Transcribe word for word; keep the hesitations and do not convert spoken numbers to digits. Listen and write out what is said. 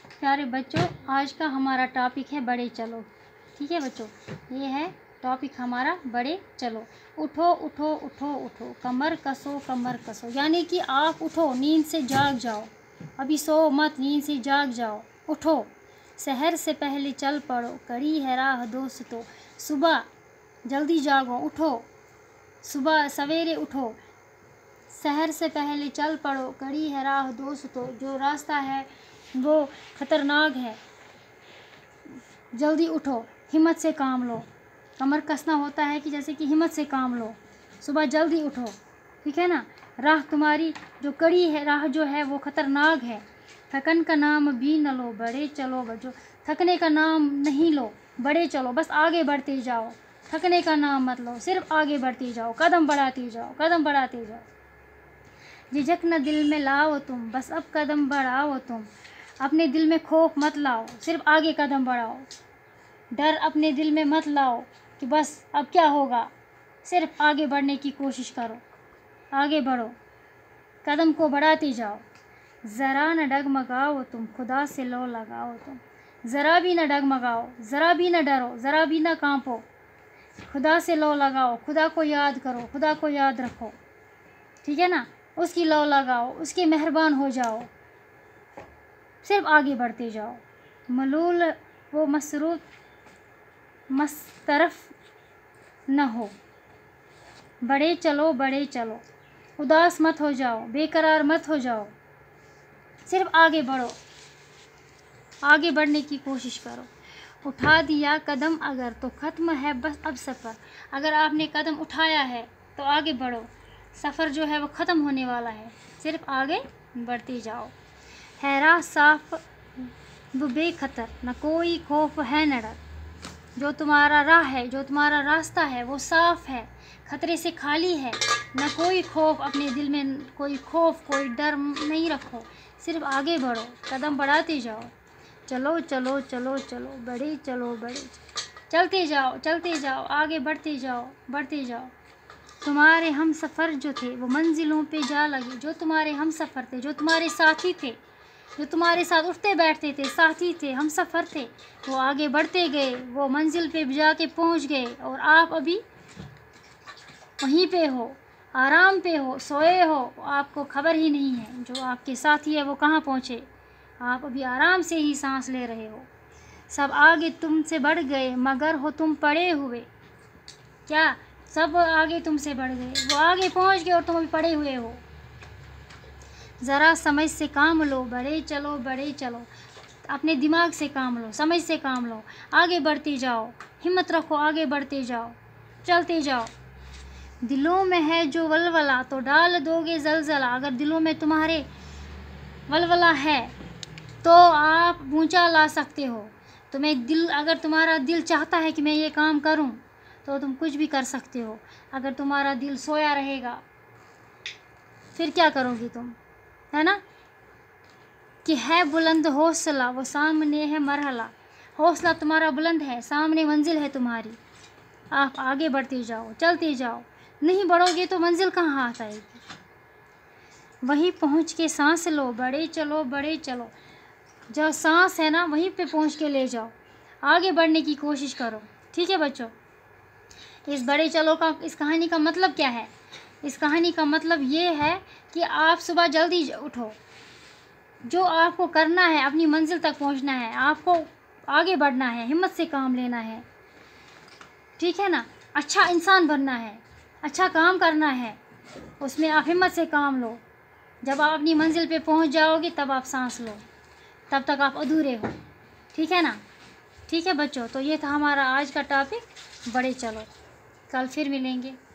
प्यारे बच्चों, आज का हमारा टॉपिक है बड़े चलो। ठीक है बच्चों, ये है टॉपिक हमारा बड़े चलो। उठो उठो उठो उठो, कमर कसो कमर कसो, यानी कि आप उठो, नींद से जाग जाओ, अभी सो मत, नींद से जाग जाओ, उठो। शहर से पहले चल पड़ो, कड़ी है राह दोस्तों, सुबह जल्दी जागो, उठो, सुबह सवेरे उठो। शहर से पहले चल पड़ो, कड़ी है राह दोस्तों, जो रास्ता है वो ख़तरनाक है, जल्दी उठो, हिम्मत से काम लो। कमर कसना होता है कि जैसे कि हिम्मत से काम लो, सुबह जल्दी उठो। ठीक है ना। राह तुम्हारी जो कड़ी है, राह जो है वो ख़तरनाक है। थकन का नाम भी न लो, बड़े चलो बच्चों, थकने का नाम नहीं लो, बड़े चलो, बस आगे बढ़ते जाओ। थकने का नाम मत लो, सिर्फ आगे बढ़ते जाओ, कदम बढ़ाते जाओ, कदम बढ़ाते जाओ। झिझक न दिल में लाओ तुम, बस अब कदम बढ़ाओ तुम। अपने दिल में खौफ मत लाओ, सिर्फ आगे कदम बढ़ाओ। डर अपने दिल में मत लाओ कि बस अब क्या होगा, सिर्फ आगे बढ़ने की कोशिश करो, आगे बढ़ो, कदम को बढ़ाते जाओ। ज़रा न डगमगाओ तुम, खुदा से लो लगाओ तुम, ज़रा भी न डगमगाओ, ज़रा भी न डरो, ज़रा भी न कांपो, खुदा से लो लगाओ, खुदा को याद करो, खुदा को याद रखो। ठीक है ना। उसकी लो लगाओ, उसके मेहरबान हो जाओ, सिर्फ आगे बढ़ते जाओ। मलूल वो मसरूफ़ मस्तरफ न हो, बड़े चलो बड़े चलो, उदास मत हो जाओ, बेकरार मत हो जाओ, सिर्फ आगे बढ़ो, आगे बढ़ने की कोशिश करो। उठा दिया कदम अगर तो ख़त्म है बस अब सफ़र, अगर आपने कदम उठाया है तो आगे बढ़ो, सफ़र जो है वो ख़त्म होने वाला है, सिर्फ आगे बढ़ते जाओ। है राह साफ वो बेखतर, न कोई खौफ है न डर, जो तुम्हारा राह है, जो तुम्हारा रास्ता है वो साफ़ है, खतरे से खाली है, न कोई खौफ, अपने दिल में कोई खौफ, कोई डर नहीं रखो, सिर्फ आगे बढ़ो, कदम बढ़ाते जाओ। चलो चलो चलो चलो, बड़े चलो बड़े, चलते जाओ चलते जाओ, आगे बढ़ते जाओ बढ़ते जाओ। तुम्हारे हम सफ़र जो थे वो मंजिलों पे जा लगे, जो तुम्हारे हम सफ़र थे, जो तुम्हारे साथी थे, जो तुम्हारे साथ उठते बैठते थे, साथी थे, हम सफ़र थे, वो आगे बढ़ते गए, वो मंजिल पे जाके पहुंच गए, और आप अभी वहीं पे हो, आराम पे हो, सोए हो, आपको खबर ही नहीं है जो आपके साथी है वो कहाँ पहुँचे, आप अभी आराम से ही सांस ले रहे हो। सब आगे तुमसे बढ़ गए मगर हो तुम पड़े हुए, क्या सब आगे तुमसे बढ़ गए, वो आगे पहुंच गए और तुम अभी पड़े हुए हो। ज़रा समझ से काम लो, बड़े चलो बड़े चलो, अपने दिमाग से काम लो, समझ से काम लो, आगे बढ़ते जाओ, हिम्मत रखो, आगे बढ़ते जाओ, चलते जाओ। दिलों में है जो वलवला तो डाल दोगे जलजला, अगर दिलों में तुम्हारे वलवला है तो आप ऊंचा ला सकते हो। तुम्हें दिल, अगर तुम्हारा दिल चाहता है कि मैं ये काम करूं तो तुम कुछ भी कर सकते हो। अगर तुम्हारा दिल सोया रहेगा फिर क्या करोगी तुम, है ना। कि है बुलंद हौसला वो सामने है मरहला, हौसला तुम्हारा बुलंद है, सामने मंजिल है तुम्हारी, आप आगे बढ़ते जाओ, चलते जाओ, नहीं बढ़ोगे तो मंजिल कहाँ हाथ आएगी। वहीं पहुँच के सांस लो, बड़े चलो बड़े चलो, जो सांस है ना वहीं पे पहुँच के ले जाओ, आगे बढ़ने की कोशिश करो। ठीक है बच्चों, इस बड़े चलो का, इस कहानी का मतलब क्या है। इस कहानी का मतलब ये है कि आप सुबह जल्दी उठो, जो आपको करना है, अपनी मंजिल तक पहुंचना है, आपको आगे बढ़ना है, हिम्मत से काम लेना है। ठीक है ना। अच्छा इंसान बनना है, अच्छा काम करना है, उसमें आप हिम्मत से काम लो। जब आप अपनी मंजिल पे पहुंच जाओगे तब आप सांस लो, तब तक आप अधूरे हो। ठीक है ना। ठीक है बच्चों, तो ये था हमारा आज का टॉपिक बड़े चलो, कल फिर मिलेंगे।